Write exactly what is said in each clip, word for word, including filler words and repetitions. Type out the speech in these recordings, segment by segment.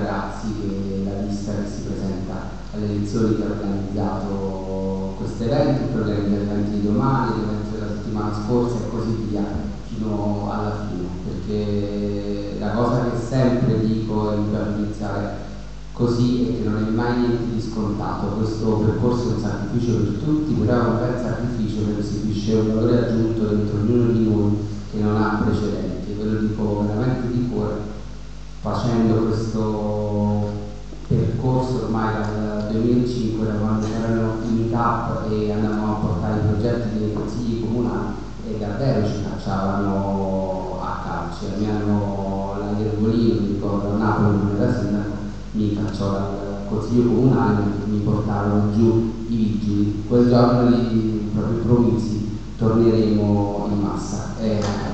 ragazzi che la lista che si presenta alle elezioni che ha organizzato questo evento, che organizza l'evento di domani, l'evento della settimana scorsa e così via, fino alla fine, perché la cosa che sempre dico e per iniziare così è che non è mai niente di scontato. Questo percorso è un sacrificio per tutti, però è un bel sacrificio perché restituisce un valore aggiunto dentro ognuno di noi che non ha precedenti. Ve lo dico veramente di cuore, facendo questo percorso ormai dal duemilacinque, da quando c'erano i meetup e andavamo a portare i progetti dei consigli comunali e davvero ci cacciavano a calci. Mi hanno la Gervolino, mi ricordo a Napoli non era sindaco, mi cacciò dal consiglio comunale, mi portarono giù i vigili. Quel giorno lì proprio promisi torneremo in massa. Eh,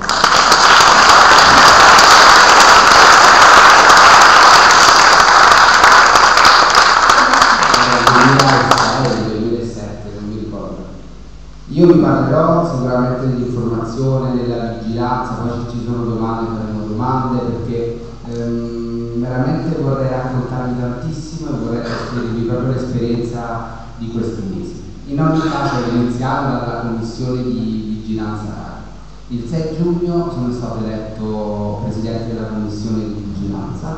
Io vi parlerò sicuramente dell'informazione, della vigilanza, poi se ci sono domande faremo domande, perché ehm, veramente vorrei raccontarvi tantissimo e vorrei trasferirvi proprio l'esperienza di questi mesi. In ogni caso iniziamo dalla commissione di vigilanza RAI. Il sei giugno sono stato eletto presidente della commissione di vigilanza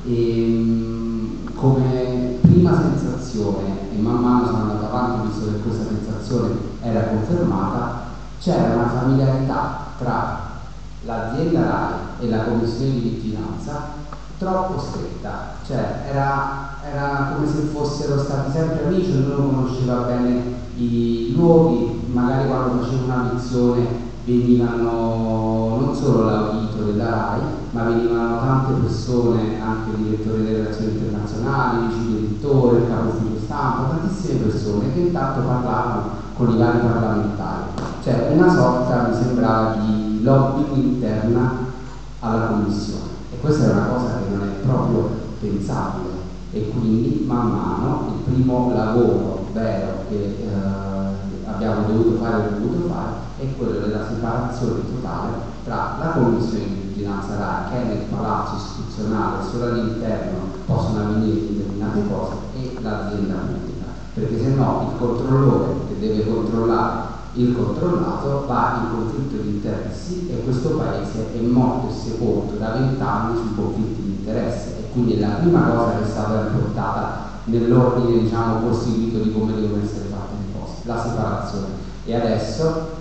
e come prima sensazione, e man mano sono andato avanti visto che questa sensazione era confermata, c'era una familiarità tra l'azienda RAI e la commissione di vigilanza troppo stretta, cioè era, era come se fossero stati sempre amici, ognuno conosceva bene i luoghi, magari quando facevo una missione venivano non solo l'audito della RAI, ma venivano tante persone, anche il direttore delle relazioni internazionali, il vice direttore, il capo ufficio stampa, tantissime persone che intanto parlavano con i vari parlamentari, cioè una sorta, mi sembrava, di lobbying interna alla commissione, e questa è una cosa che non è proprio pensabile, e quindi man mano il primo lavoro vero che eh, abbiamo dovuto fare e dovuto fare è quello della separazione totale tra la commissione di vigilanza RAI, che è nel palazzo istituzionale, solo all'interno possono avvenire determinate cose, e l'azienda pubblica, perché se no il controllore che deve controllare il controllato va in conflitto di interessi, e questo paese è morto e sepolto da vent'anni sui conflitti di interesse, e quindi è la prima cosa che è stata riportata nell'ordine, diciamo, costituito di come devono essere fatte le cose, la separazione. E adesso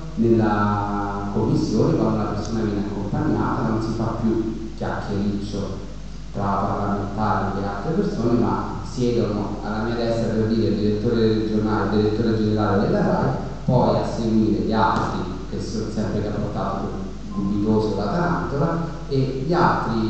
nella commissione, quando una persona viene accompagnata, non si fa più chiacchiericcio tra parlamentari e altre persone, ma siedono alla mia destra, per dire, il direttore regionale, il direttore generale della RAI, poi a seguire gli altri, che sono sempre che ha portato Gubitoso la Tarantola, e gli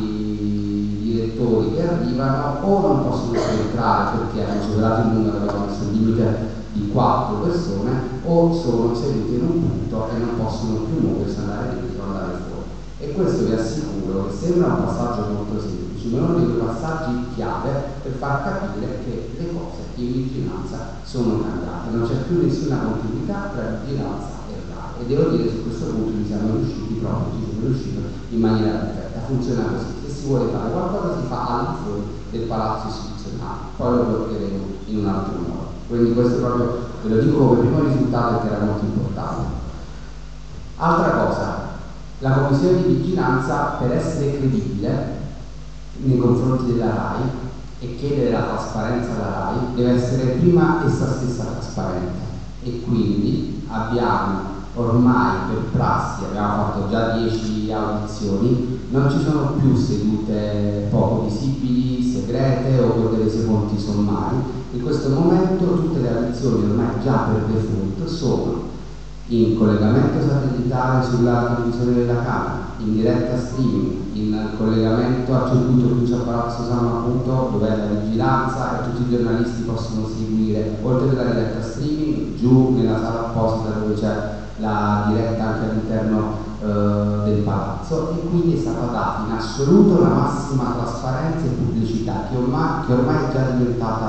altri direttori che arrivano o non possono più entrare perché hanno superato il numero, avevano messo il limite di quattro persone, o sono seduti in un punto e non possono più muoversi, andare dentro o andare fuori. E questo vi assicuro che sembra un passaggio molto semplice, ma è uno dei passaggi chiave per far capire che le cose in vigilanza sono cambiate, non c'è più nessuna continuità tra vigilanza e RAI, e devo dire che su questo punto ci siamo riusciti proprio, ci siamo riusciti in maniera perfetta, funziona così. Se si vuole fare qualcosa si fa al di fuori del palazzo istituzionale, poi lo bloccheremo in un altro modo. Quindi questo proprio ve lo dico come primo risultato, che era molto importante. Altra cosa, la commissione di vigilanza, per essere credibile nei confronti della RAI e chiedere la trasparenza alla RAI, deve essere prima essa stessa trasparente, e quindi abbiamo ormai per prassi, abbiamo fatto già dieci audizioni, non ci sono più sedute poco visibili, segrete o con delle seconti sommari. In questo momento tutte le audizioni ormai già per default sono in collegamento satellitare sulla televisione della Camera, in diretta streaming, in collegamento a circuito chiuso a Palazzo San appunto, dove è la vigilanza e tutti i giornalisti possono seguire, oltre alla diretta streaming, giù nella sala apposita dove c'è la diretta anche all'interno eh, del palazzo, e quindi è stata data in assoluto la massima trasparenza e pubblicità che ormai, che ormai è già diventata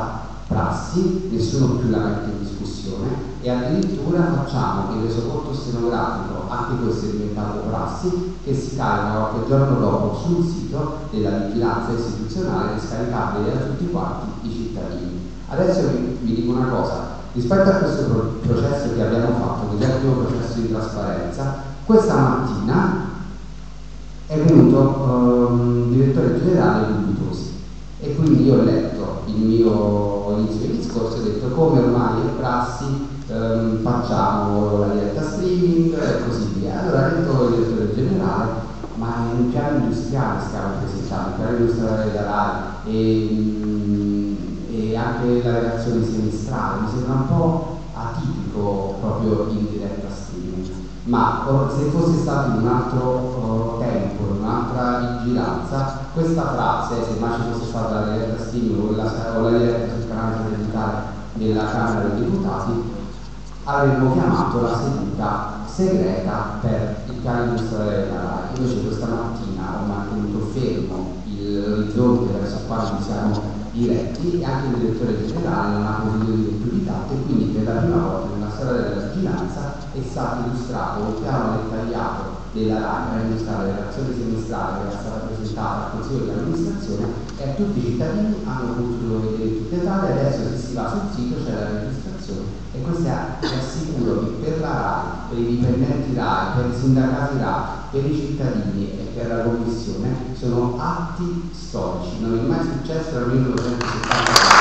prassi, nessuno più la mette in discussione e addirittura facciamo il resoconto stenografico, anche questo è diventato prassi, che si carica qualche giorno dopo sul sito della vigilanza istituzionale, scaricabile da tutti quanti i cittadini. Adesso vi, vi dico una cosa, rispetto a questo pro processo che abbiamo fatto, che è il primo processo di trasparenza, questa mattina è venuto um, il direttore generale Gubitosi e quindi io ho letto il mio inizio di discorso e ho detto come ormai è prassi, um, facciamo la diretta streaming e così via. Allora ha detto il direttore generale, ma è un piano industriale stiamo presentando, un piano industriale della RAI e, um, e anche la relazione semestrale, mi sembra un po' atipico proprio in diretta streaming. Ma se fosse stato in un altro uh, tempo, in un'altra vigilanza, questa frase, se mai ci fosse stata la diretta streaming o la, o la diretta sul canale satellitare della Camera dei Deputati, avremmo chiamato la seduta segreta per il piano industriale della RAI. Invece questa mattina ho mantenuto fermo l'orizzonte verso il quale ci siamo diretti e anche il direttore generale non ha potuto dire più di tanto e quindi per la prima volta nella storia della vigilanza è stato illustrato un piano dettagliato della RAI per illustrare la relazione semestrale che era stata presentata al Consiglio di amministrazione e a tutti i cittadini hanno potuto vedere tutti i dettagli. Adesso se si va sul sito c'è la registrazione e questo è assicuro che per la RAI, per i dipendenti RAI, per i sindacati RAI, per i cittadini e per la Commissione sono atti storici, non è mai successo nel millenovecentosettanta.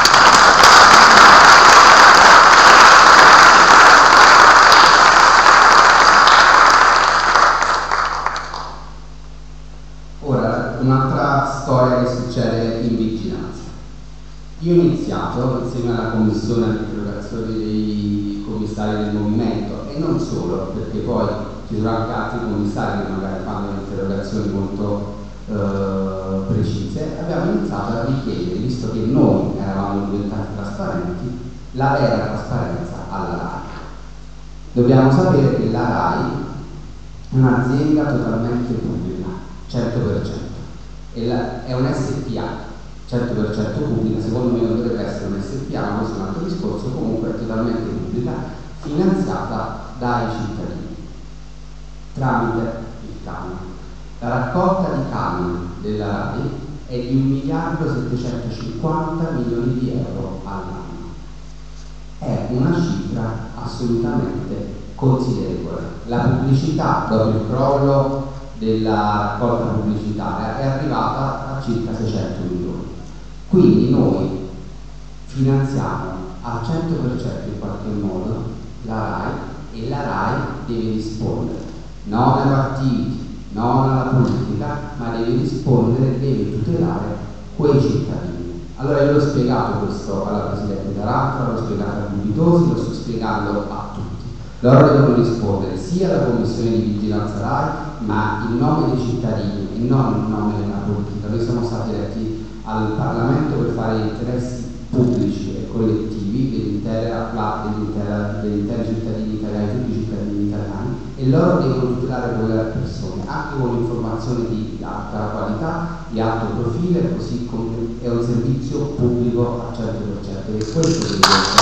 Ora, un'altra storia che succede in vigilanza. Io ho iniziato insieme alla commissione all'interrogazione dei commissari del movimento e non solo, perché poi ci sono anche altri commissari che magari fanno interrogazioni molto eh, precise. Abbiamo iniziato a richiedere, visto che noi eravamo diventati trasparenti, la vera trasparenza alla RAI. Dobbiamo sapere che la RAI è un'azienda totalmente pubblica, cento per cento, e la, è un S P A, cento per cento pubblica, secondo me non dovrebbe essere un S P A, ma questo è un altro discorso, comunque è totalmente pubblica, finanziata dai cittadini tramite il canone. La raccolta di canoni della RAI è di un miliardo settecentocinquanta milioni di euro all'anno. È una cifra assolutamente considerevole. La pubblicità, dopo il crollo della raccolta pubblicitaria, è arrivata a circa seicento milioni. Quindi noi finanziamo al cento per cento in qualche modo la RAI e la RAI deve rispondere non ai partiti, non alla politica, ma deve rispondere, deve tutelare quei cittadini. Allora io l'ho spiegato questo alla Presidente Tarantola, l'ho spiegato a Gubitosi, lo sto spiegando a tutti. Loro devono rispondere sia alla Commissione di Vigilanza RAI, ma in nome dei cittadini e non in nome della politica. Noi siamo stati eletti al Parlamento per fare interessi pubblici e collettivi dell'intera dell'intera dell'intera cittadini italiani, tutti i cittadini italiani, e loro devono tutelare quelle persone anche con informazioni di alta qualità, di alto profilo, così come è un servizio pubblico al cento per cento. E questo che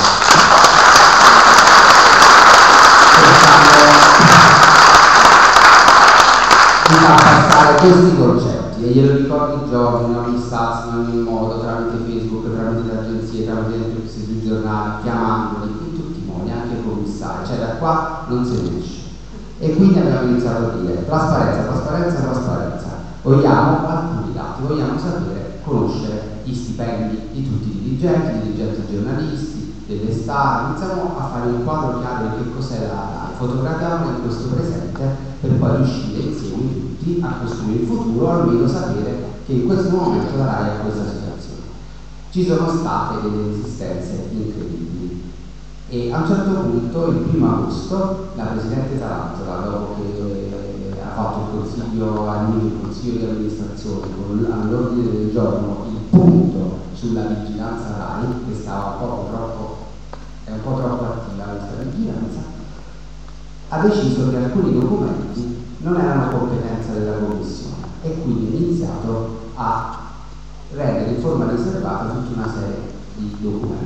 mi fa passare questi concetti e glielo ricordo i giorni, in ogni stanza, in ogni modo, tramite Facebook, tramite le agenzie, tramite i giornali, chiamandoli, in tutti i modi, anche i commissari, cioè da qua non si riesce. E quindi abbiamo iniziato a dire trasparenza, trasparenza, trasparenza. Vogliamo alcuni dati, vogliamo sapere, conoscere gli stipendi di tutti i dirigenti, i dirigenti giornalisti, delle star, iniziamo a fare un quadro chiaro di che cos'è la RAI, fotografiamo in questo presente per poi riuscire insieme tutti a costruire il futuro, o almeno sapere che in questo momento la RAI è questa situazione. Ci sono state delle resistenze incredibili e a un certo punto, il primo agosto, la Presidente Tarantola, dopo che eh, ha fatto il consiglio, il consiglio di amministrazione con all'ordine del giorno il punto sulla vigilanza RAI, che stava un po' troppo, è un po' troppo attiva questa vigilanza, ha deciso che alcuni documenti non erano competenza della Commissione e quindi ha iniziato a rendere in forma riservata tutta una serie di documenti.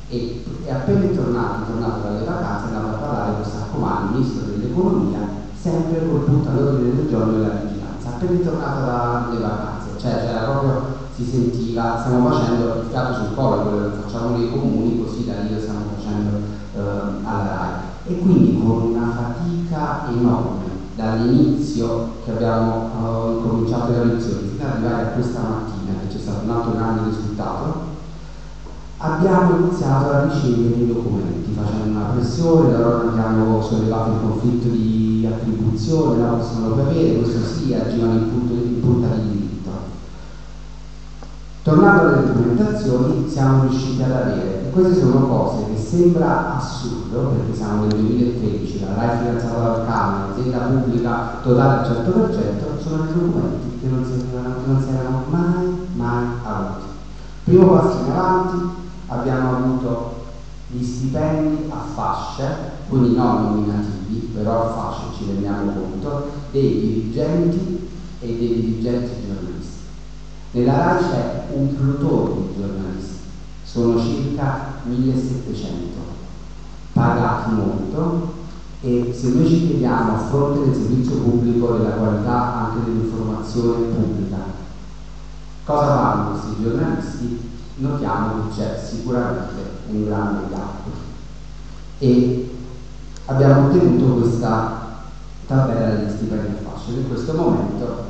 e è appena tornato, tornato dalle vacanze, è andato a parlare con Saccomanni, ministro dell'economia, sempre col punto all'ordine del giorno della vigilanza, appena tornato dalle vacanze, cioè c'era proprio, si sentiva, stiamo facendo il fiato sul collo, quello che facciamo nei comuni, così da lì lo stiamo facendo eh, alla RAI. E quindi con una fatica enorme dall'inizio che abbiamo uh, cominciato le lezioni fino ad arrivare a questa mattina, che c'è stato un altro grande risultato, abbiamo iniziato a ricevere i documenti facendo una pressione, da loro abbiamo sollevato il conflitto di attribuzione, la possono sapere, questo sì, agivano in, punto, in punta di diritto. Tornando alle documentazioni, siamo riusciti ad avere, e queste sono cose che sembra assurdo, perché siamo nel duemilatredici, la RAI finanziata dal Canone, azienda pubblica totale al cento per cento, sono dei documenti che non si erano, non si erano mai, mai avuti. Primo passo in avanti, abbiamo avuto gli stipendi a fasce, quindi non nominativi, però a fasce ci rendiamo conto, dei dirigenti e dei dirigenti giornalisti. Nella RAI c'è un plotone di giornalisti, sono circa millesettecento, pagati molto, e se noi ci chiediamo a fronte del servizio pubblico della qualità anche dell'informazione pubblica, cosa fanno questi giornalisti? Notiamo che c'è sicuramente un grande gap e abbiamo ottenuto questa tabella degli stipendi a fascia. In questo momento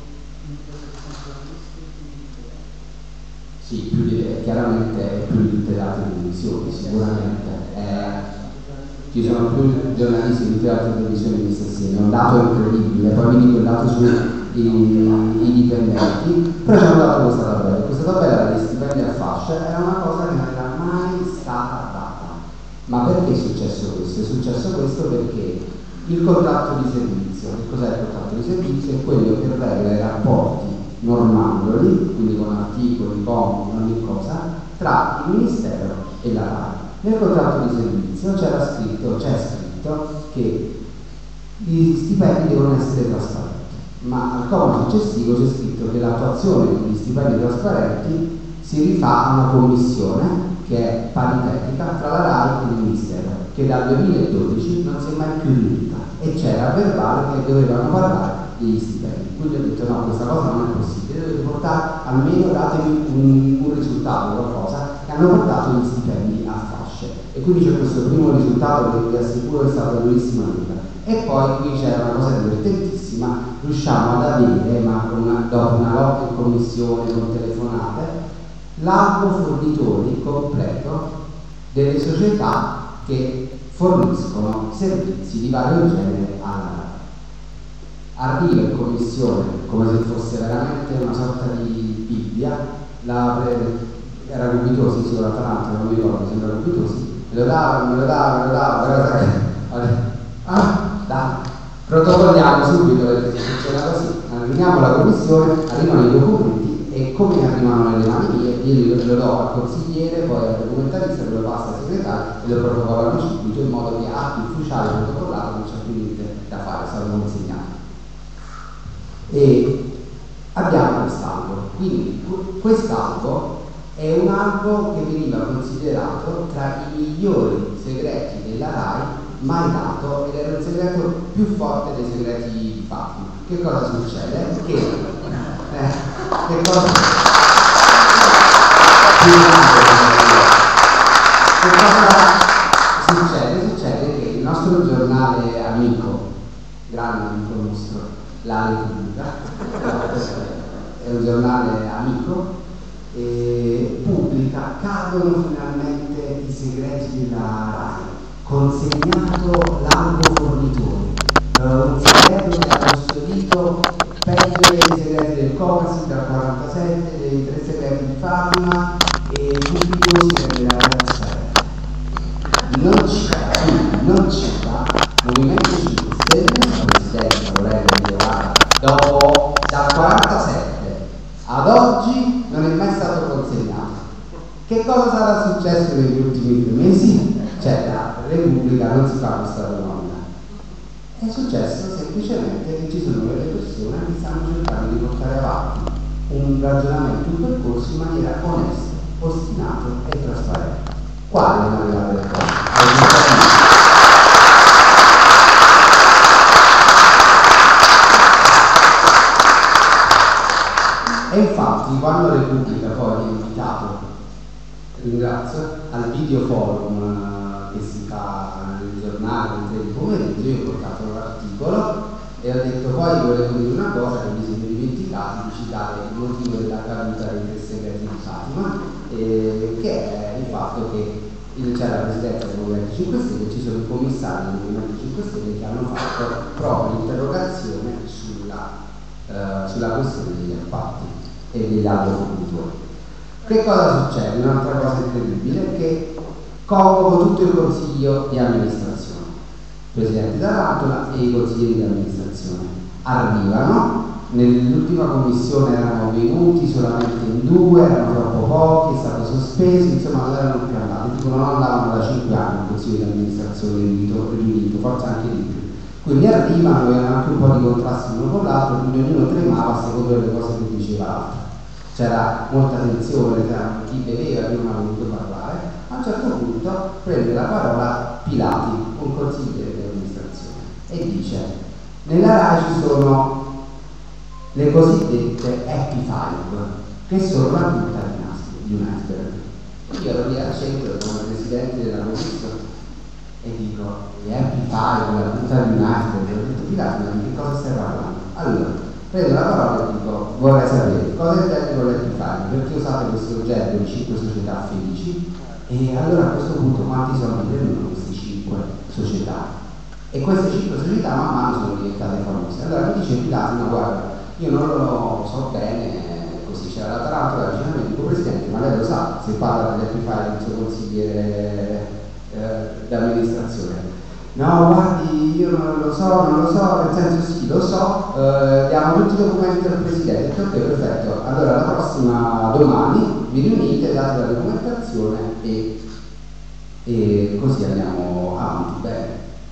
sì, più di, chiaramente più di tutte le altre televisioni, sicuramente eh, ci sono più giornalisti di tutte le altre televisioni di stessi, è un dato incredibile, poi vi dico il dato sui i dipendenti, però ci hanno dato questa tabella. Questa tabella degli stipendi a fascia era una cosa che non era mai stata data. Ma perché è successo questo? È successo questo perché il contratto di servizio, che cos'è il contratto di servizio? È quello che regola i rapporti normandoli, quindi con articoli, compiti, ogni cosa, tra il Ministero e la RAI. Nel contratto di servizio c'era scritto, c'è scritto che gli stipendi devono essere trasparenti. Ma al comma successivo c'è scritto che l'attuazione degli stipendi trasparenti si rifà a una commissione che è paritetica tra la RAI e il Ministero, che dal duemiladodici non si è mai più riunita, e c'era il verbale che dovevano parlare degli stipendi. Quindi ho detto no, questa cosa non è possibile, dovete portare, almeno datemi un, un risultato, qualcosa, e hanno portato gli stipendi a fasce. E quindi c'è questo primo risultato che vi assicuro è stata durissima vita. E poi qui c'era una cosa divertentissima, riusciamo ad avere, ma con una, dopo una lotta in commissione, con telefonate, l'albo fornitori completo delle società che forniscono servizi di vario genere alla RAI. Arriva in commissione come se fosse veramente una sorta di Bibbia, la pre, era Gubitosi, sì, sulla Atalanta, non mi ricordo, sembra Gubitosi, me lo dava, me lo dava, me lo dava, però ah, dai, protocolliamo subito perché funziona così, arriviamo alla commissione, arrivano i documenti e come arrivano nelle mani mie, io lo do al consigliere, poi al documentarista, lo passa al segretario e lo protocollano subito in modo che atti ufficiali protocollato non c'è più niente da fare, è stato consegnato. E abbiamo quest'albo, quindi quest'albo è un albo che veniva considerato tra i migliori segreti della RAI mai dato, ed era il segreto più forte dei segreti di Fatima. Che cosa succede? Che, eh, che cosa, che cosa succede? Succede che il nostro giornale amico, grande amico nostro, La Repubblica, è un giornale amico, e pubblica, cadono finalmente i segreti della RAI, consegnato l'albo fornitori, un segreto che ha custodito peggio dei segreti del Copasi dal quarantasette, dei tre segreti di Fatima e Gubitosi della quarantasette. Non ci sta, non ci sta, Movimento cinque Stelle, Presidente vorrei dire, dopo dal quarantasette ad oggi non è mai stato consegnato. Che cosa sarà successo negli ultimi due mesi? Cioè la Repubblica non si fa questa domanda. È successo semplicemente che ci sono delle persone che stanno cercando di portare avanti un ragionamento, un percorso in maniera onesta, ostinato e trasparente. Quali sono arrivate le cose? E infatti quando Repubblica poi è invitato, ringrazio, al video forum che si fa nel giornale alle tre di pomeriggio, io ho portato l'articolo e ho detto poi volevo dire una cosa che mi siete dimenticati di citare il motivo della caduta dei tre segreti di Fatima, eh, che è il fatto che c'è la presidenza del Movimento cinque Stelle, ci sono i commissari del Movimento cinque Stelle che hanno fatto proprio l'interrogazione sulla, eh, sulla questione degli appalti e degli altri fornitori. Che cosa succede? Un'altra cosa incredibile, che convoco tutto il consiglio di amministrazione, presidente Tarantola e i consiglieri di amministrazione. Arrivano, nell'ultima commissione erano venuti solamente in due, erano troppo pochi, è stato sospeso, insomma non erano più andati, tipo non andavano da cinque anni il consiglio di amministrazione riunito, riunito, forse anche di più. Quindi arrivano, avevano anche un po' di contrasti uno con l'altro, quindi ognuno tremava secondo le cose che diceva l'altro. C'era molta tensione tra chi beveva e chi non ha voluto parlare. A un certo punto prende la parola Pilati, un consigliere di amministrazione, e dice: nella RAI ci sono le cosiddette happy five, che sono la punta di un iceberg. Io ero lì al centro come presidente della commissione e dico: le happy five, la punta di un iceberg. Ho detto: Pilati, ma di che cosa stai parlando? Allora prendo la parola e dico: vorrei sapere cosa intende con l'happy five, perché usate questo oggetto di cinque società felici, e allora a questo punto quanti soldi prendono queste cinque società? E queste cinque società man mano sono diventate famose. Allora mi dice Pilati: no, guarda, io non lo so bene, così c'era la Tarantola vicino a me, dico: presidente, ma lei lo sa se parla dell'happy five il suo consigliere eh, d'amministrazione? No, guardi, io non lo so, non lo so, nel senso sì, lo so, eh, diamo tutti i documenti del presidente. Ok, perfetto, allora la prossima domani vi riunite, date la documentazione e, e così andiamo avanti. Bene.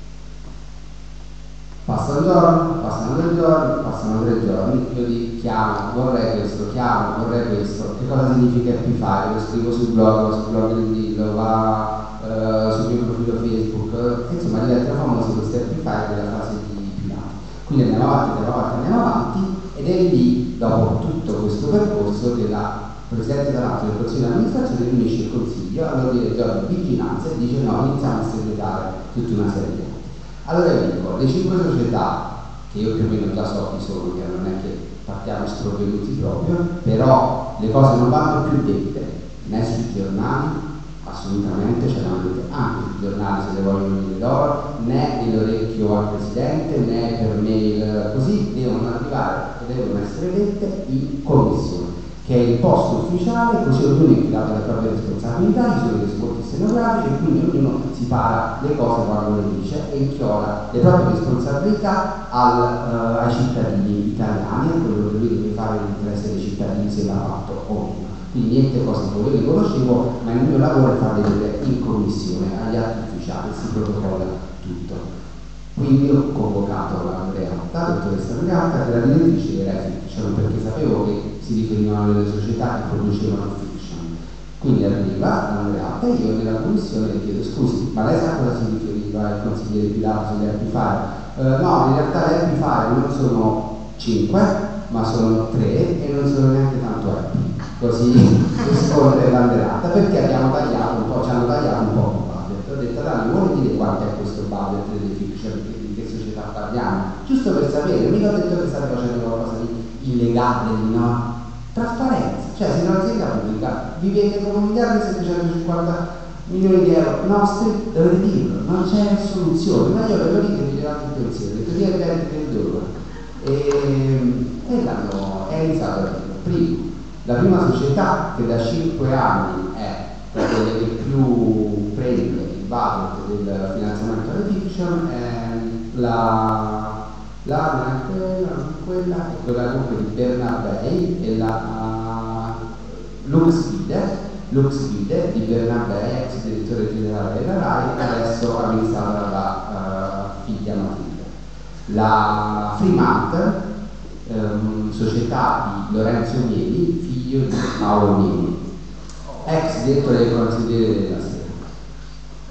Passa un giorno, passano tre giorni, passano tre giorni, io dico: chiamo, vorrei questo, chiamo, vorrei questo. Che cosa significa happy five? Lo scrivo sul blog, sul blog del Dillo, va uh, sul mio profilo Facebook, e insomma diventano famosi questi happy five della fase di Pilati. Quindi andiamo avanti, andiamo avanti, andiamo avanti, ed è lì, dopo tutto questo percorso, che la Presidente dell'altro del Consiglio di amministrazione riunisce il Consiglio all'ordine del giorno di vigilanza e dice: no, iniziamo a segretare tutta una serie di cose. Allora io dico: le cinque società, che io più o meno già so chi sono, che non è che partiamo sprovveduti proprio, però le cose non vanno più dette né sui giornali, assolutamente, ce l'hanno dette anche sui giornali se le vogliono dire loro, né nell'orecchio al Presidente, né per mail, così devono arrivare e devono essere dette in commissione, che è il posto ufficiale, così ognuno è infilato le proprie responsabilità, ci sono dei supporti stenografici e quindi ognuno si para le cose quando le dice e inchiola le proprie responsabilità al, uh, ai cittadini italiani, a quello che lui deve fare l'interesse dei cittadini, se l'ha fatto o meno. Quindi niente cose che io le conoscevo, ma il mio lavoro è farle vedere in commissione, agli atti ufficiali, si protocolla tutto. Quindi ho convocato l'Andreatta, la dottoressa Andreatta, che era direttrice era fiction, perché sapevo che si riferivano alle società che producevano fiction. Quindi arriva l'Andreatta e io nella commissione le chiedo: scusi, ma lei sa cosa si riferiva il consigliere Pilati sulle happy five? Uh, no, in realtà le happy five non sono cinque, ma sono tre e non sono neanche tanto happy. Così risponde l'Andreatta, perché abbiamo tagliato un po', ci hanno tagliato un po' il budget. Ho detto: Dani, vuole dire quanto è questo budget delle fiction, di che società parliamo? Giusto per sapere, mica ho detto che state facendo qualcosa di illegale, di no? Trasparenza, cioè se un'azienda pubblica vivete con un miliardo e settecentocinquanta milioni di euro nostri, dovete dirlo, non c'è soluzione, ma io ve lo dico e vi levate il pensiero, ho detto: via il venti del dollaro. E, e l'hanno, è iniziato a dire: prima, la prima società che da cinque anni è tra quelle che più prende il budget del finanziamento alle fiction è la la non è quella, non è quella, è quella comunque di Bernabei e la uh, Luxvide, Luxvide di Bernabei, ex direttore generale della RAI, adesso amministrata dalla uh, figlia Matilde. La Fremantle, um, società di Lorenzo Mieli, figlio di Paolo Mieli, ex direttore del consigliere della Sera.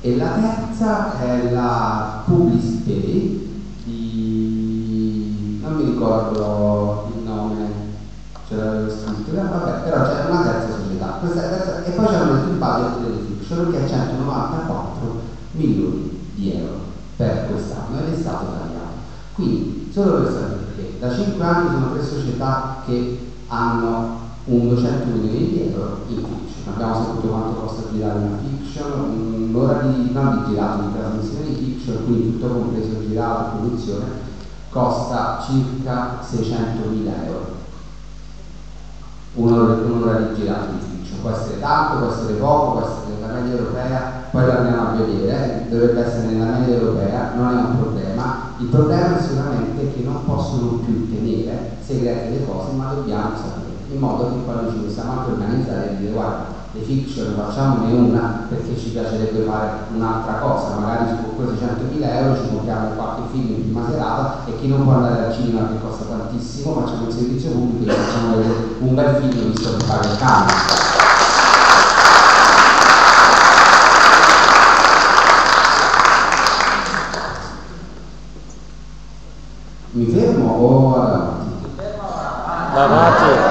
E la terza è la Publicité di... non mi ricordo il nome, ce l'avevo scritto, vabbè, però c'è una terza società. Questa è terza, e poi c'erano il budget delle fiction che è centonovantaquattro milioni di euro per quest'anno ed è stato tagliato. Quindi, solo per sapere che da cinque anni sono tre società che hanno un duecento milioni di euro in fiction. Abbiamo saputo quanto costa girare una fiction, l'ora di, non di girato, di trasmissione di fiction, quindi tutto compreso girato, produzione, costa circa seicentomila euro. Un'ora, un'ora di girato di fiction. Può essere tanto, può essere poco, può essere la media europea, poi la andiamo a vedere, dovrebbe essere nella media europea, non è un problema. Il problema è sicuramente che non possono più tenere segrete le cose, ma dobbiamo sapere, in modo che poi noi ci possiamo anche organizzare e dire guarda, le fiction facciamone una perché ci piacerebbe fare un'altra cosa, magari su quei centomila euro ci compriamo qualche film in prima serata e chi non può andare al cinema che costa tantissimo facciamo un servizio pubblico e facciamo vedere un bel film visto che paga il canone. Mi fermo o vado avanti? Avanti.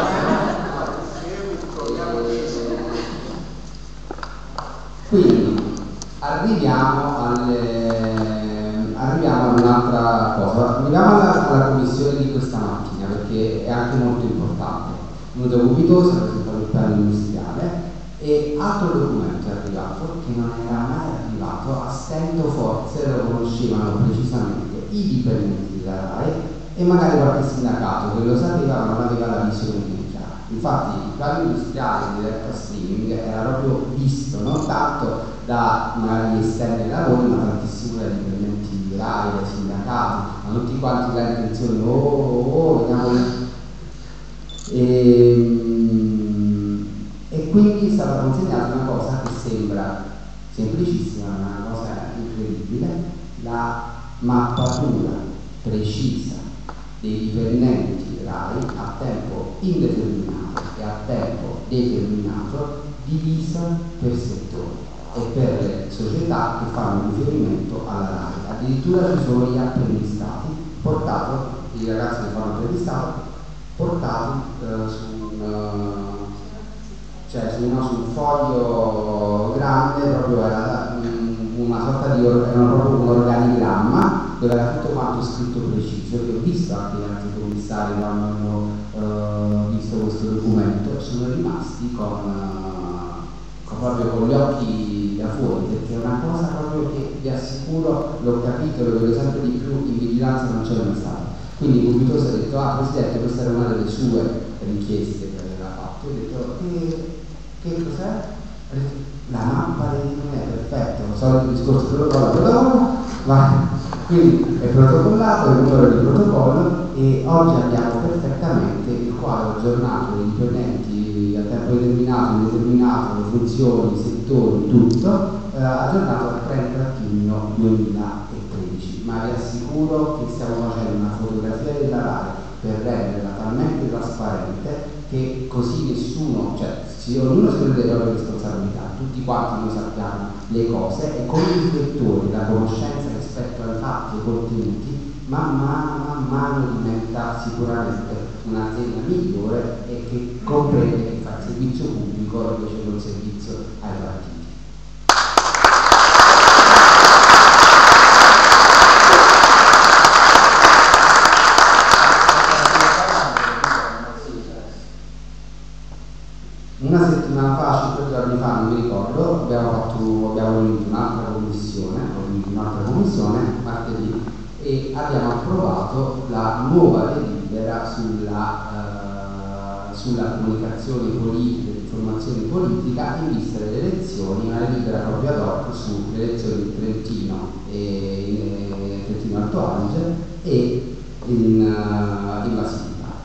Quindi arriviamo, alle, arriviamo ad un'altra cosa, arriviamo alla, alla commissione di questa mattina perché è anche molto importante. Nuda Gubitosa ha presentato il piano industriale e altro documento è arrivato che non era mai arrivato, a stento forse lo conoscevano precisamente i dipendenti della RAI e magari qualche sindacato che lo sapeva ma non aveva la visione di chiara. Infatti il piano industriale in diretta streaming era proprio visto non tanto da magari gli esterni ai lavori ma tantissimo dai dipendenti di RAI, dai sindacati, ma tutti quanti la intenzione oh oh oh vediamo e, e quindi è stata consegnata una cosa che sembra semplicissima, una cosa incredibile, la mappatura precisa dei dipendenti RAI a tempo indeterminato e a tempo determinato divisa per settori e per le società che fanno riferimento alla RAI. Addirittura ci sono gli apprendistati portati, i ragazzi che fanno apprendistato portati eh, su, un, uh, cioè, su, una, su un foglio grande, proprio era una sorta di era proprio un organigramma dove era tutto quanto scritto preciso, che ho visto anche gli altri commissari quando hanno uh, visto questo documento, sono rimasti con, uh, con, proprio con gli occhi da fuori, perché è una cosa proprio che vi assicuro, l'ho capito, lo vedo sempre di più, in vigilanza non c'è mai stato. Quindi Gubitosa ha detto, ah Presidente, questa era una delle sue richieste che aveva fatto. Io ho detto, che, che cos'è? Ha detto, la mappa dei dipendenti, perfetto, lo solito discorso protocollo, protocollo, ma quindi è protocollato, è il numero di protocollo e oggi abbiamo perfettamente il quadro aggiornato dei dipendenti a tempo determinato, indeterminato, le funzioni, i settori, tutto, eh, aggiornato al trenta giugno duemilatredici. Ma vi assicuro che stiamo facendo una fotografia della RAI per renderla talmente trasparente che così nessuno, cioè si, ognuno si prende le proprie responsabilità, tutti quanti noi sappiamo le cose e con i riflettori, la conoscenza rispetto ai fatti e ai contenuti, man mano, man mano diventa sicuramente un'azienda migliore e che comprende che fa il servizio pubblico invece che un servizio ai partiti. Una settimana fa, cinque giorni fa, non mi ricordo, abbiamo fatto, abbiamo riunito un'altra commissione, un'altra commissione martedì e abbiamo approvato la nuova delibera sulla, uh, sulla comunicazione politica, l'informazione politica in vista delle elezioni, una delibera proprio ad hoc sulle elezioni in Trentino e in Trentino Alto Adige e in, uh, in Basilicata.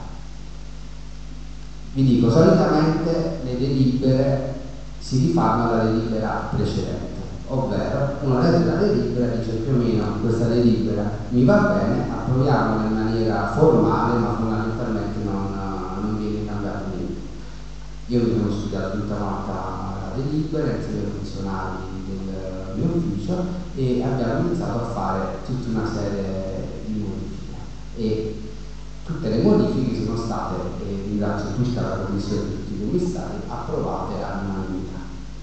Vi dico, solitamente le delibere si rifanno alla delibera precedente, ovvero uno legge la delibera e dice più o meno questa delibera mi va bene, approviamola in maniera formale ma fondamentalmente non, non viene cambiato niente. Io mi sono studiato tutta quanta la delibera insieme ai funzionari del mio ufficio e abbiamo iniziato a fare tutta una serie di modifiche e tutte le modifiche sono state, e ringrazio tutta la commissione e tutti i commissari, approvate all'unanimità.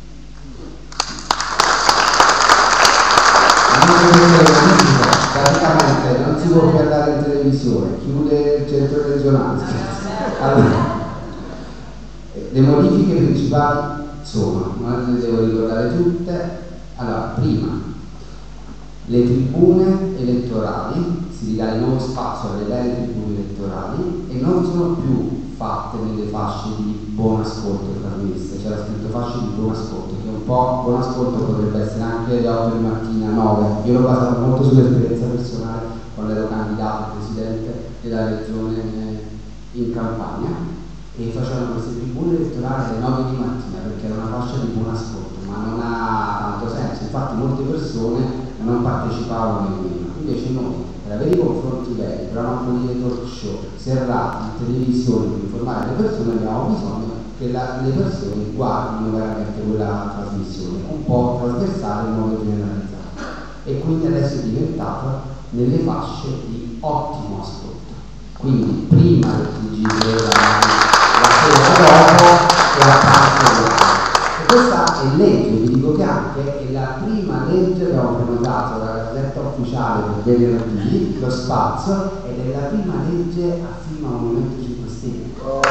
Praticamente non si può più andare in televisione, chiude il centro regionale. Allora, le modifiche principali sono, non le devo ricordare tutte. Allora, prima, le tribune elettorali, si ridà nuovo spazio alle vere tribune elettorali e non sono più fatte nelle fasce di buon ascolto trasmesse, c'era scritto fasce di buon ascolto, che un po' buon ascolto potrebbe essere anche le otto di mattina, nove. Io l'ho basato molto sull'esperienza personale quando ero candidato presidente della regione in Campania e facevano queste tribune elettorali alle nove di mattina perché era una fascia di buon ascolto, ma non ha tanto senso, infatti molte persone non partecipavano nemmeno, invece noi per avere i confronti veri, per non aprire talk show, serrati, televisione, per informare le persone abbiamo bisogno che la, le persone guardino veramente quella trasmissione, un po' trasversale in modo generalizzato e quindi adesso è diventata nelle fasce di ottimo ascolto, quindi prima del T G la sera dopo e a pranzo. E questa è legge, vi dico che anche è la prima legge che ho prenotato dalla Gazzetta Ufficiale per venerdì, lo spazio, ed è la prima legge a firma Movimento cinque Stelle.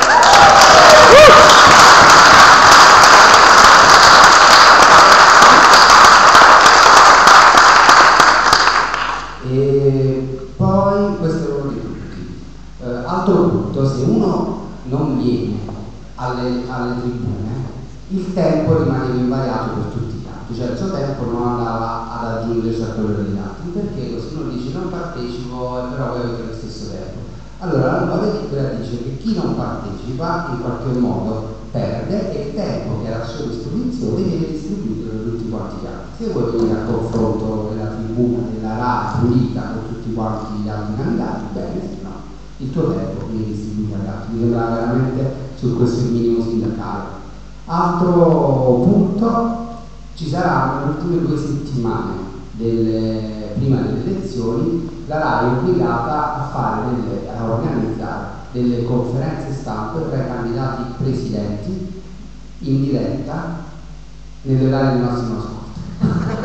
E poi questo è uno di tutti. Eh, altro punto, se uno non viene alle, alle tribune, il tempo rimaneva invariato per tutti gli altri, cioè il suo tempo non andava ad aggiungersi a quello degli altri, perché così uno dice non partecipo, però voi avete lo stesso tempo. Allora la nuova delibera dice che chi non partecipa in qualche modo perde e il tempo che era a sua disposizione viene distribuito da tutti quanti gli altri. Se vuoi venire a confronto della tribuna, della RAI pulita con tutti quanti gli altri candidati, bene, se no il tuo tempo viene distribuito agli altri. Mi sembra veramente su questo minimo sindacale. Altro punto, ci saranno nelle ultime due settimane delle, prima delle elezioni, la RAI è obbligata a, fare delle, a organizzare delle conferenze stampa tra i candidati presidenti in diretta nelle orarie di massimo ascolto.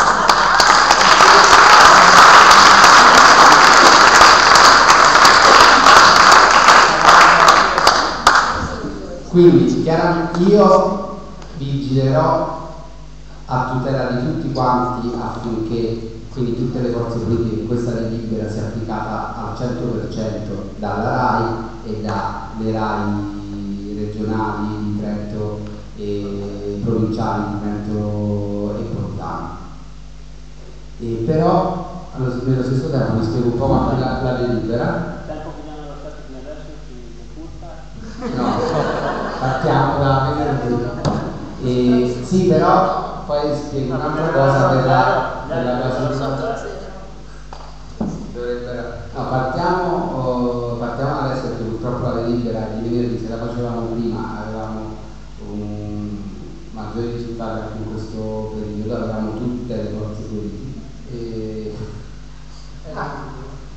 Quindi chiaramente io vigilerò a tutela di tutti quanti affinché quindi tutte le forze politiche che questa delibera sia applicata al cento per cento dalla RAI e dalle RAI regionali di Trento e provinciali di Trento e Bolzano. E però allo, nello stesso tempo mi spiego un po' anche la, la delibera. No, partiamo da venerdì. E, sì, però poi spiego un'altra cosa per la, per la cosa. No, partiamo, oh, partiamo adesso perché purtroppo la delibera di venerdì, se la facevamo prima avevamo un maggiori risultati anche in questo periodo, avevamo tutte le forze politiche. E, eh,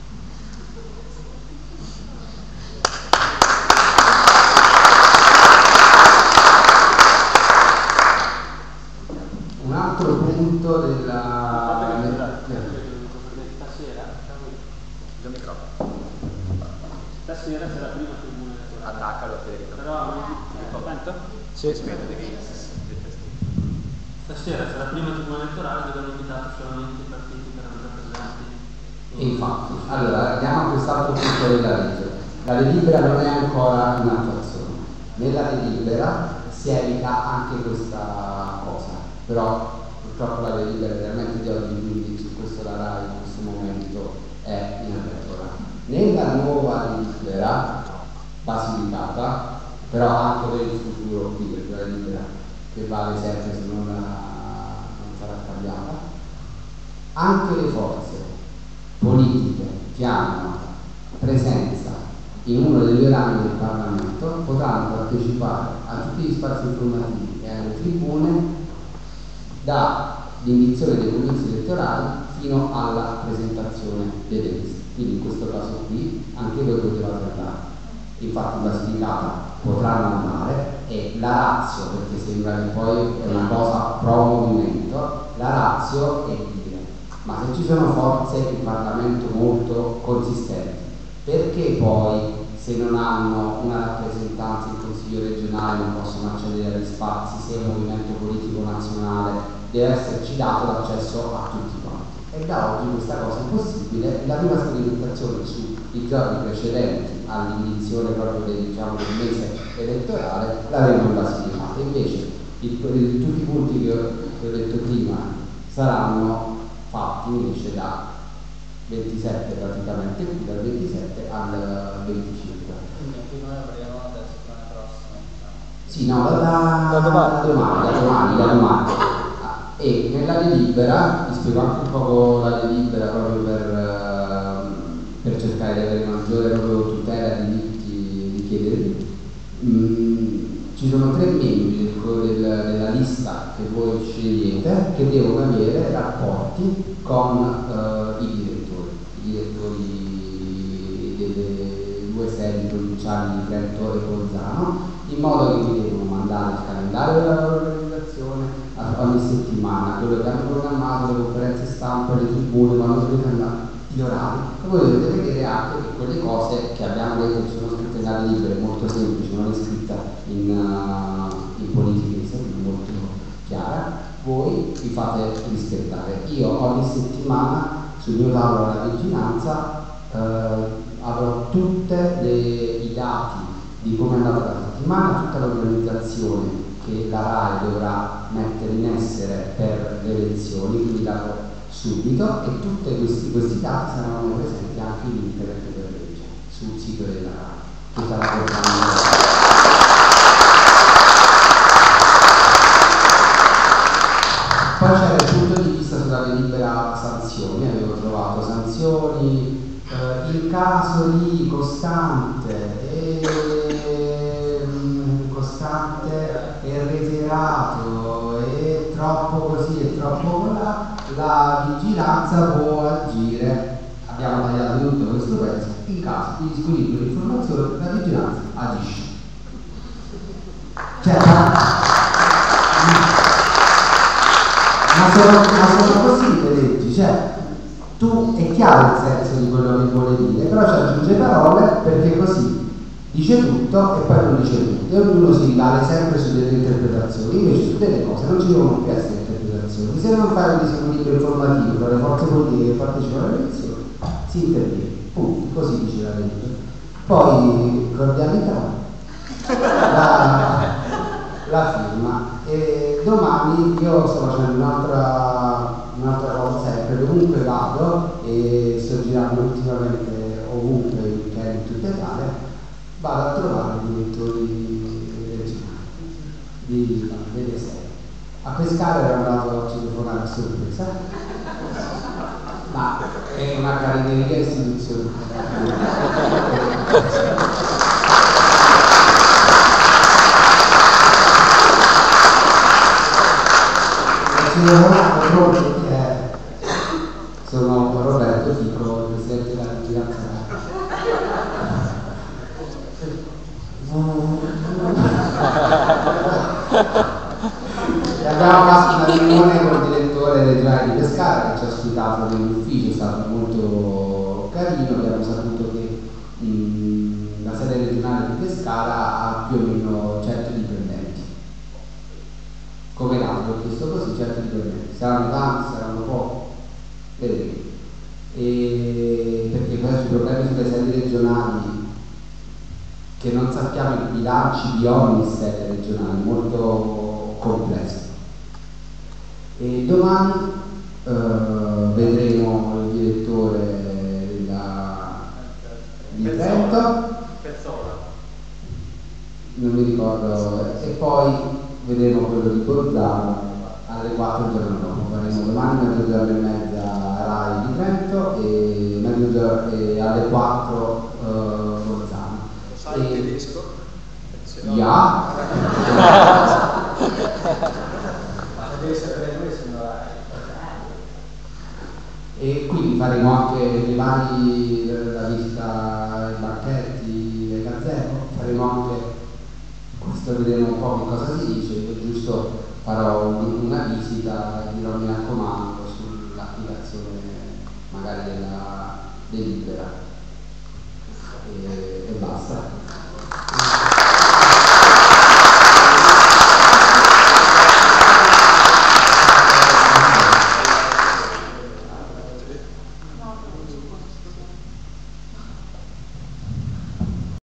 un altro punto della stasera stasera c'è la prima tribuna elettorale. Attaccalo Federico. Però quanto? Sì, aspetta, devi. Stasera c'è la prima tribuna elettorale dove hanno invitato solamente i partiti che erano già presenti. E infatti, allora andiamo a quest'altro punto della legge. La delibera non è ancora in attuazione. Nella delibera si evita anche questa cosa. Però purtroppo la delibera veramente di oggi, quindi su questo la RAI in questo momento è in apertura. Nella nuova delibera basilicata, però anche per il futuro qui, perché la delibera che vale sempre se non, la, non sarà cambiata, anche le forze politiche che hanno presenza in uno dei due rami del Parlamento potranno partecipare a tutti gli spazi informativi e alle tribune da l'indizione dei comizi elettorali fino alla presentazione delle liste. Quindi in questo caso qui anche voi potevate andare. Infatti in Basilicata potranno andare e la ratio, perché sembra che poi è una cosa pro movimento, la ratio è dire, ma se ci sono forze in Parlamento molto consistenti, perché poi se non hanno una rappresentanza in Consiglio regionale non possono accedere agli spazi, se è un movimento politico nazionale deve esserci dato l'accesso a tutti quanti. E da oggi questa cosa è possibile. La prima sperimentazione sui giorni precedenti all'inizione proprio del, diciamo, del mese elettorale l'avremo in Basilicata. Invece il, il, tutti i punti che ho, che ho detto prima saranno fatti invece da ventisette praticamente qui, dal ventisette al venticinque. Quindi anche noi avremo la settimana prossima, diciamo. Sì, no, da, da, da domani, da domani, da domani, da domani. E nella delibera, vi spiego anche un po' la delibera proprio per, per cercare di avere maggiore proprio tutela di diritti di chiedere. Mm, ci sono tre membri del, del, della lista che voi scegliete che devono avere rapporti con uh, i direttori, i direttori delle due sedi provinciali di Trento e Bolzano, in modo che vi devono mandare il calendario della loro organizzazione ogni settimana, quello che hanno programmato, le conferenze stampa, le tribune, quando dovete andare, gli orari. E voi dovete vedere anche che quelle cose che abbiamo detto che sono scritte nella libera, è molto semplice, non è scritta in, uh, in politica, è molto chiara, voi vi fate rispettare. Io ogni settimana sul mio tavolo della vigilanza uh, avrò tutti i dati di come è andata la settimana, tutta l'organizzazione che la RAI dovrà mettere in essere per le elezioni, quindi darò subito, e tutti questi, questi dati saranno presenti anche in internet per legge, sul sito della RAI, che sarà portato. Poi c'era il punto di vista sulla delibera sanzioni, avevo trovato sanzioni eh, in caso di costante e costante e reiterato e troppo così e troppo là, la vigilanza può agire. Abbiamo tagliato tutto questo pezzo. In caso di squilibrio di informazione la vigilanza agisce. Cioè, ma sono, ma sono così le leggi, cioè tu è chiaro il senso di quello che vuole dire, però ci aggiunge parole perché così dice tutto e poi non dice tutto, e ognuno si rimane sempre su delle interpretazioni. Invece su delle cose non ci devono più essere interpretazioni. Se non fai un disequilibrio informativo tra le forze politiche che partecipano alle elezioni, si interviene, punto, così dice la legge. Poi cordialità, la, la firma, e domani io sto facendo un'altra un'altra cosa sempre, dovunque vado e sto girando ultimamente ovunque in weekend in tutta Italia, vado a trovare i direttori regionali di delle sedi. A pescare ero andato a citofonare a sorpresa, ma è una carineria istituzionale. Pronto, chi è? Sono Roberto Fico, presidente della vigilanza. Abbiamo fatto una riunione con il direttore regionale di Pescara che ci ha ospitato nell'ufficio, è stato molto carino. Abbiamo saputo che mh, la sede regionale di Pescara ha più o meno cento dipendenti. Come l'altro, ho chiesto così, cento dipendenti. Saranno tanti, saranno pochi, vedremo. E perché poi c'è problemi sulle sedi regionali che non sappiamo i bilanci di ogni sede regionale, molto complesso. E domani eh, vedremo il direttore della, di Trento, non mi ricordo, e poi vedremo quello di Bolzano alle quattro il giorno dopo. Faremo domani mezzogiorno e mezza RAI di Trento e, mezzogiorno, e alle quattro eh, Bolzano. Sai il tedesco? Ja. Ma deve sapere noi se non RAI. e quindi faremo anche i vari, la visita ai banchetti, ai gazebo, faremo anche questo, vedremo un po' che cosa si dice. Io giusto farò un, una visita e dirò mi raccomando sull'applicazione magari della delibera e, e basta.